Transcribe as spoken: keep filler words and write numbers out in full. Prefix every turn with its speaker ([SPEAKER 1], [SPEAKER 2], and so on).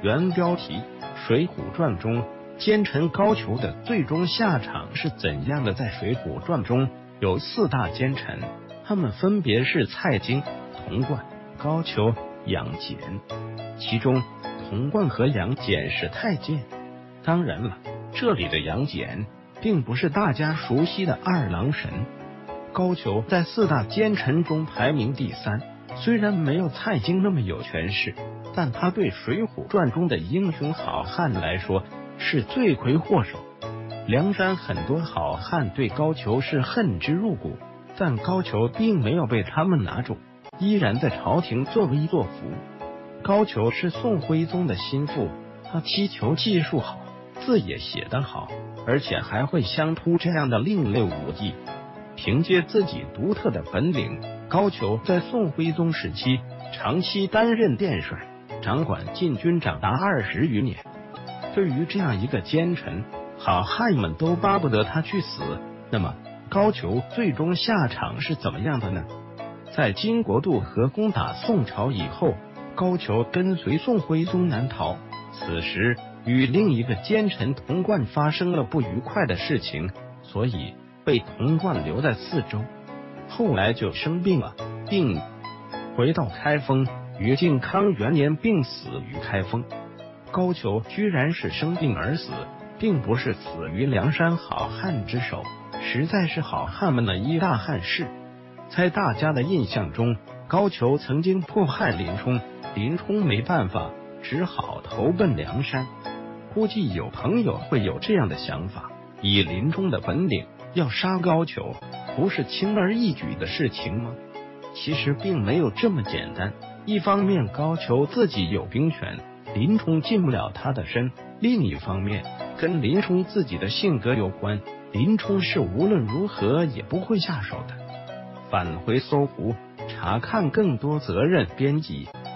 [SPEAKER 1] 原标题：《水浒传》中奸臣高俅的最终下场是怎样的？在《水浒传》中有四大奸臣，他们分别是蔡京、童贯、高俅、杨戬。其中童贯和杨戬是太监。当然了，这里的杨戬并不是大家熟悉的二郎神。高俅在四大奸臣中排名第三，虽然没有蔡京那么有权势，但他对《水浒传》中的英雄好汉来说是罪魁祸首。梁山很多好汉对高俅是恨之入骨，但高俅并没有被他们拿住，依然在朝廷作威作福。高俅是宋徽宗的心腹，他踢球技术好，字也写得好，而且还会相扑这样的另类武艺。凭借自己独特的本领，高俅在宋徽宗时期长期担任殿帅，掌管禁军长达二十余年。对于这样一个奸臣，好汉们都巴不得他去死。那么高俅最终下场是怎么样的呢？在金国渡河攻打宋朝以后，高俅跟随宋徽宗南逃，此时与另一个奸臣童贯发生了不愉快的事情，所以被童贯留在四周。后来就生病了，并回到开封，于靖康元年病死于开封。高俅居然是生病而死，并不是死于梁山好汉之手，实在是好汉们的一大憾事。在大家的印象中，高俅曾经迫害林冲，林冲没办法，只好投奔梁山。估计有朋友会有这样的想法，以林冲的本领，要杀高俅不是轻而易举的事情吗？其实并没有这么简单。一方面高俅自己有兵权，林冲进不了他的身；另一方面跟林冲自己的性格有关，林冲是无论如何也不会下手的。返回搜狐，查看更多责任编辑